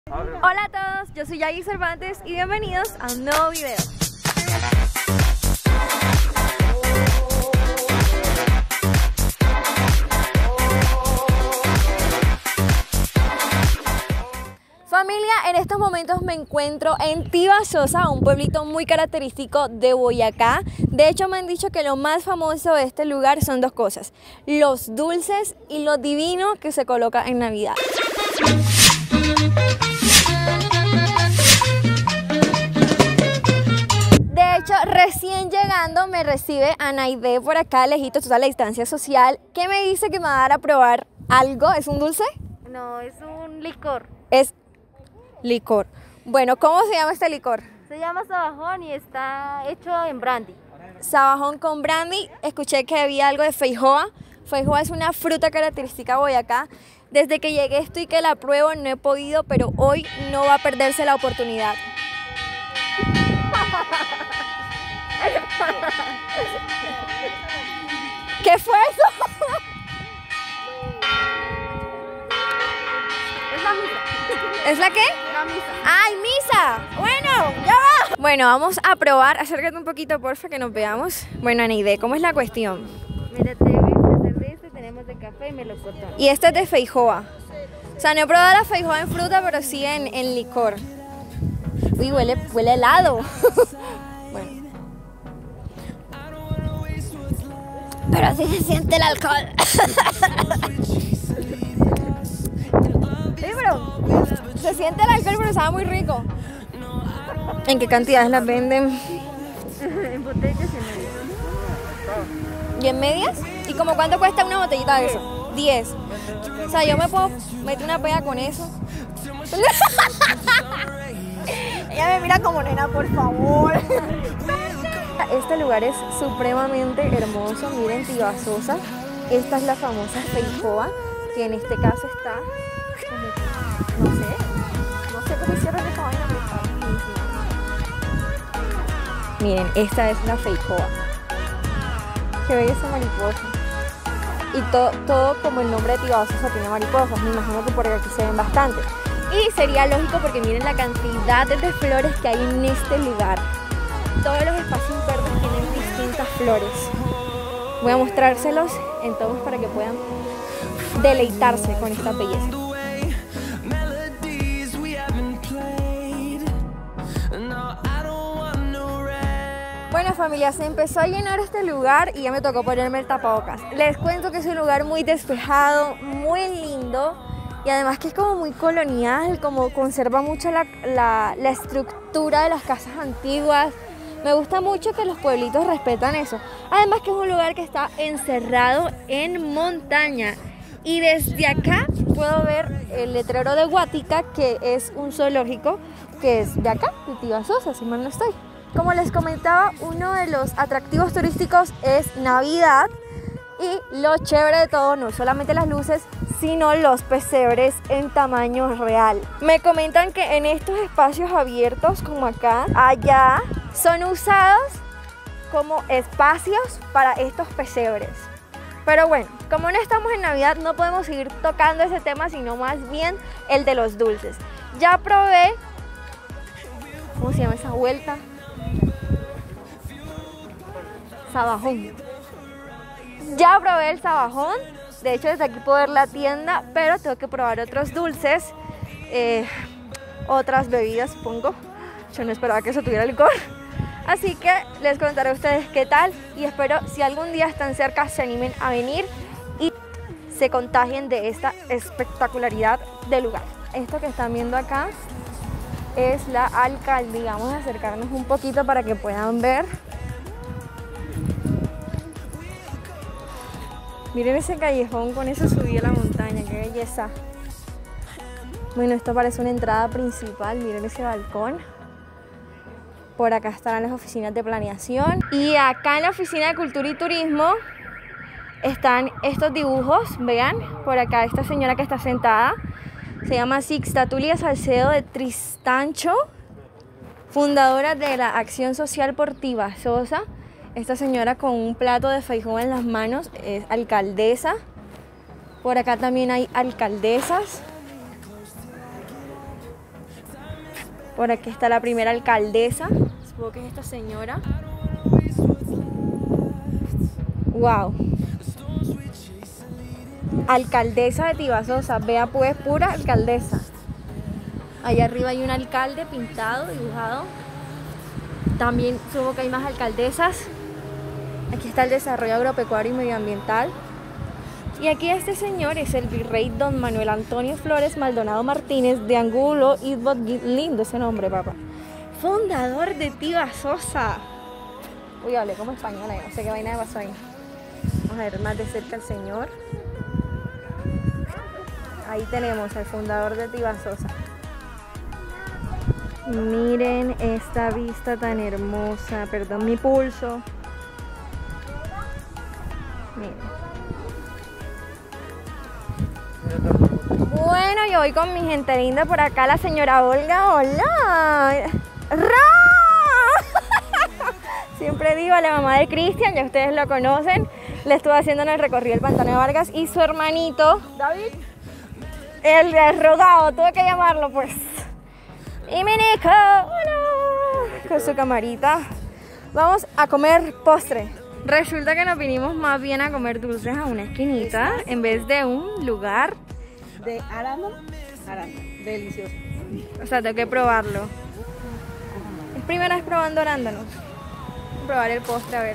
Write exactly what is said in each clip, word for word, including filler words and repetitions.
Hola a todos, yo soy Yagi Cervantes y bienvenidos a un nuevo video. Familia, en estos momentos me encuentro en Tibasosa, un pueblito muy característico de Boyacá. De hecho, me han dicho que lo más famoso de este lugar son dos cosas: los dulces y lo divino que se coloca en Navidad. De hecho, recién llegando me recibe Anaide por acá, lejitos, toda la distancia social, que me dice que me va a dar a probar algo. ¿Es un dulce? No, es un licor. Es licor. Bueno, ¿cómo se llama este licor? Se llama sabajón y está hecho en brandy. Sabajón con brandy. Escuché que había algo de feijoa. Feijoa es una fruta característica de Boyacá. Desde que llegué estoy que la pruebo, no he podido, pero hoy no va a perderse la oportunidad. ¿Qué fue eso? Es la misa. ¿Es la qué? La misa. ¡Ay, misa! Bueno, ya va. Bueno, vamos a probar. Acércate un poquito, porfa, que nos veamos. Bueno, Anaide, ¿cómo es la cuestión? Mira, te voy a ofrecer de este, tenemos de café y melocotón. Y este es de feijoa. O sea, no he probado la feijoa en fruta, pero sí en, en licor. Uy, huele, huele helado. Bueno. Pero sí se siente el alcohol. Sí, pero se siente el alcohol, pero sabe muy rico. ¿En qué cantidades las venden? En botellas y en medias. ¿Y en medias? ¿Y como cuánto cuesta una botellita de eso? diez. O sea, yo me puedo meter una pega con eso. Ella me mira como: nena, por favor. Este lugar es supremamente hermoso. Miren, Tibasosa. Esta es la famosa feijoa, que en este caso está como, no sé, no sé cómo hicieron esa vaina, pero está buenísima. Miren, esta es la feijoa. Qué bella esa mariposa. Y todo, todo como el nombre de Tibasosa tiene mariposas. Me imagino que por aquí se ven bastante. Y sería lógico porque miren la cantidad de flores que hay en este lugar. Todos los espacios verdes tienen distintas flores. Voy a mostrárselos en todos para que puedan deleitarse con esta belleza. Bueno, familia, se empezó a llenar este lugar y ya me tocó ponerme el tapabocas. Les cuento que es un lugar muy despejado, muy lindo y además que es como muy colonial, como conserva mucho la, la, la estructura de las casas antiguas. Me gusta mucho que los pueblitos respetan eso. Además que es un lugar que está encerrado en montaña. Y desde acá puedo ver el letrero de Guática, que es un zoológico que es de acá, de Tibasosa, si mal no estoy. Como les comentaba, uno de los atractivos turísticos es Navidad. Y lo chévere de todo, no solamente las luces, sino los pesebres en tamaño real. Me comentan que en estos espacios abiertos, como acá, allá, son usados como espacios para estos pesebres. Pero bueno, como no estamos en Navidad, no podemos seguir tocando ese tema, sino más bien el de los dulces. Ya probé, ¿cómo se llama esa vuelta? Sabajón. Ya probé el sabajón. De hecho, desde aquí puedo ver la tienda, pero tengo que probar otros dulces, eh, otras bebidas, supongo. Yo no esperaba que eso tuviera licor. Así que les contaré a ustedes qué tal y espero si algún día están cerca se animen a venir y se contagien de esta espectacularidad del lugar. Esto que están viendo acá es la alcaldía. Vamos a acercarnos un poquito para que puedan ver. Miren ese callejón con eso subí a la montaña, qué belleza. Bueno, esto parece una entrada principal, miren ese balcón. Por acá estarán las oficinas de planeación. Y acá en la oficina de cultura y turismo están estos dibujos, vean. Por acá esta señora que está sentada, se llama Sixta Tulia Salcedo de Tristancho, fundadora de la Acción Social por Tibasosa. Esta señora con un plato de feijoa en las manos es alcaldesa. Por acá también hay alcaldesas. Por aquí está la primera alcaldesa. Supongo que es esta señora. Wow. Alcaldesa de Tibasosa. Vea pues, pura alcaldesa. Allá arriba hay un alcalde pintado, dibujado. También supongo que hay más alcaldesas. Aquí está el desarrollo agropecuario y medioambiental. Y aquí este señor es el virrey don Manuel Antonio Flores Maldonado Martínez de Angulo y lindo ese nombre, papá. Fundador de Tibasosa. Uy, hablé como española, no sé qué vaina pasó ahí. Vamos a ver más de cerca al señor. Ahí tenemos al fundador de Tibasosa. Miren esta vista tan hermosa. Perdón mi pulso. Miren. Bueno, yo voy con mi gente linda por acá, la señora Olga. Hola. ¡Ra! Siempre digo a la mamá de Cristian, ya ustedes lo conocen. Le estuve haciendo en el recorrido el Pantano de Vargas y su hermanito David, el derrogado, tuve que llamarlo pues. Y mi Nico, hola, con su camarita. Vamos a comer postre. Resulta que nos vinimos más bien a comer dulces a una esquinita en vez de un lugar de arándano. Arándano, delicioso. O sea, tengo que probarlo. Es primera vez probando arándanos. Voy a probar el postre, a ver.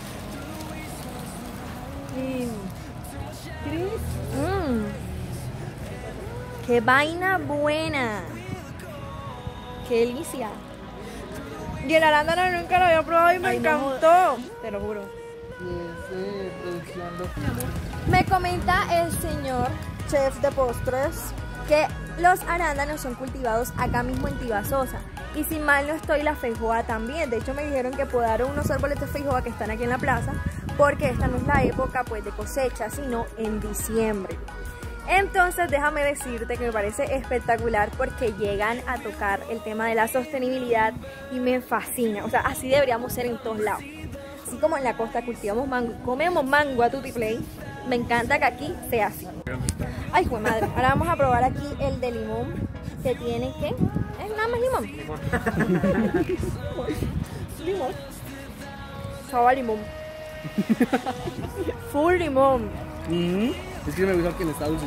Mmm. ¡Qué vaina buena! ¡Qué delicia! Y el arándano nunca lo había probado y me Ay, encantó. No, te lo juro. Me comenta el señor chef de postres que los arándanos son cultivados acá mismo en Tibasosa. Y si mal no estoy, la feijoa también. De hecho me dijeron que podaron unos árboles de feijoa que están aquí en la plaza, porque esta no es la época pues de cosecha, sino en diciembre. Entonces déjame decirte que me parece espectacular porque llegan a tocar el tema de la sostenibilidad y me fascina. O sea, así deberíamos ser en todos lados. Así como en la costa cultivamos mango, comemos mango a tutti play, me encanta que aquí sea así. Ay, jue madre. Ahora vamos a probar aquí el de limón, que tiene que... ¿Es nada más limón? Limón. Limón. Sabor a limón. Full limón. Mm-hmm. Es que me gusta que le está dulce.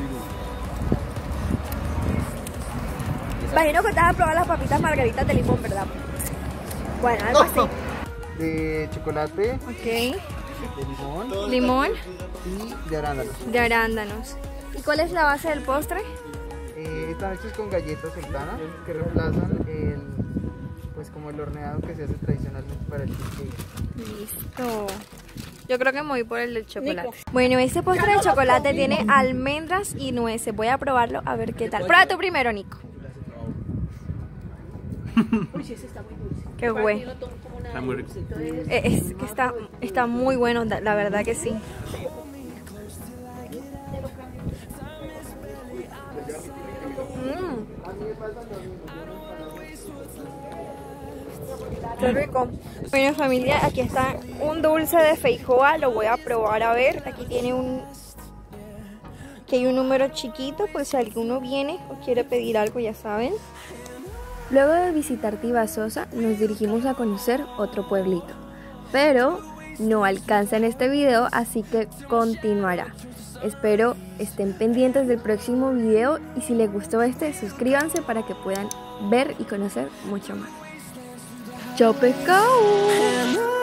Imagino que te vas a probar las papitas margaritas de limón, ¿verdad? Bueno, algo así. De chocolate. Ok. De limón. Limón. Y de arándanos. De arándanos. ¿Y cuál es la base del postre? Eh, están hechos con galletas sultanas que reemplazan el, pues como el horneado que se hace tradicionalmente para el cheesecake. Listo. Yo creo que me voy por el del chocolate. Nico. Bueno, este postre de chocolate tiene almendras y nueces. Voy a probarlo a ver qué tal. Prueba tú primero, Nico. Uy, sí, ese está muy dulce. Qué bueno. Está muy rico. Es que está, está muy bueno, la verdad que sí. Mm. Qué rico. Bueno, familia, aquí está un dulce de feijoa, lo voy a probar a ver. Aquí tiene un... que hay un número chiquito por si alguno viene o quiere pedir algo, ya saben. Luego de visitar Tibasosa, nos dirigimos a conocer otro pueblito. Pero no alcanza en este video, así que continuará. Espero estén pendientes del próximo video y si les gustó este, suscríbanse para que puedan ver y conocer mucho más. ¡Chao, pescado!